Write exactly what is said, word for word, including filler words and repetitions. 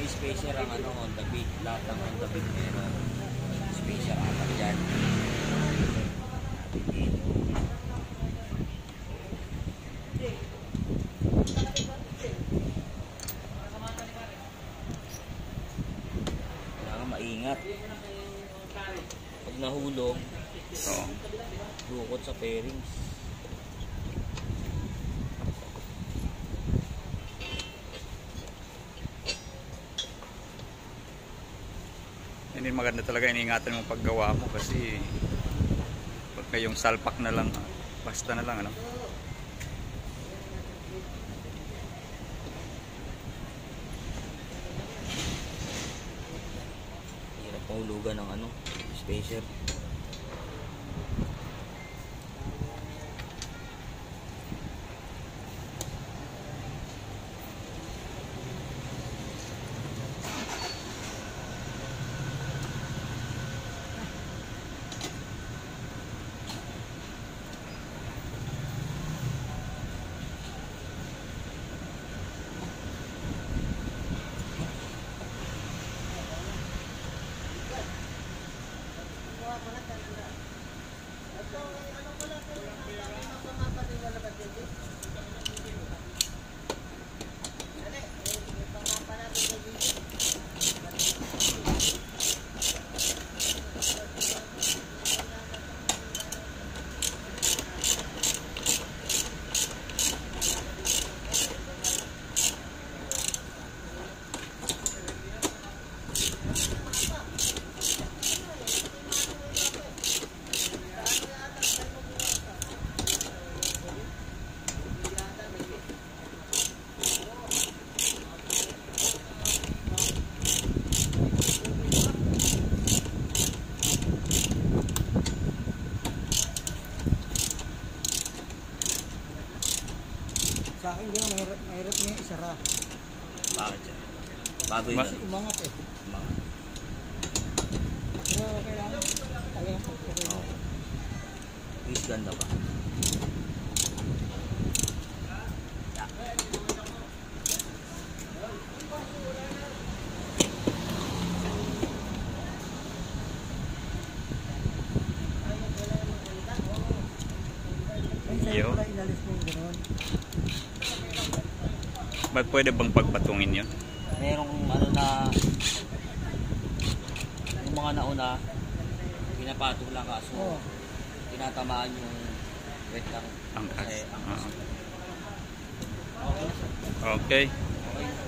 spacer ang ano, on the beat. Lahat ng on the beat meron spacer apat dyan. Kailangan maingat. Pag nahulog, Oo. dukot sa fairings. Hindi maganda talaga, iniingatan mo paggawa mo kasi pag kayong salpak na lang, basta na lang ano. Hirap mahulugan ng ano, spacer. Sa akin din, mahirap, mahirap niya isara. Bakit siya? Bago yun. Kasi umangat eh. Umangat. Pero kailangan talagang pagpapagod. Oo. Is ganda ba? Yo. Wala inalis mo yung gano'n. Ba't pwede bang pagpatungin yun? Merong ano na yung mga nauna pinapatong lang kaso Oo. tinatamaan yung wet lang Angkas. kasi angkas. Oo. Okay. Okay.